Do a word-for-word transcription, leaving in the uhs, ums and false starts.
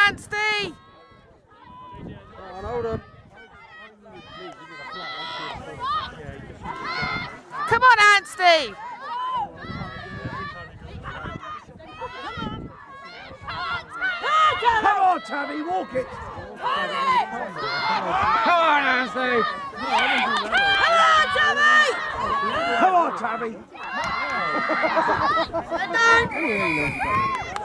Anstey! Come on, hold on. Come on, Anstey! Come on, Tabby, walk it! Come on, Anstey! Come on, Tabby! Come on, Tabby!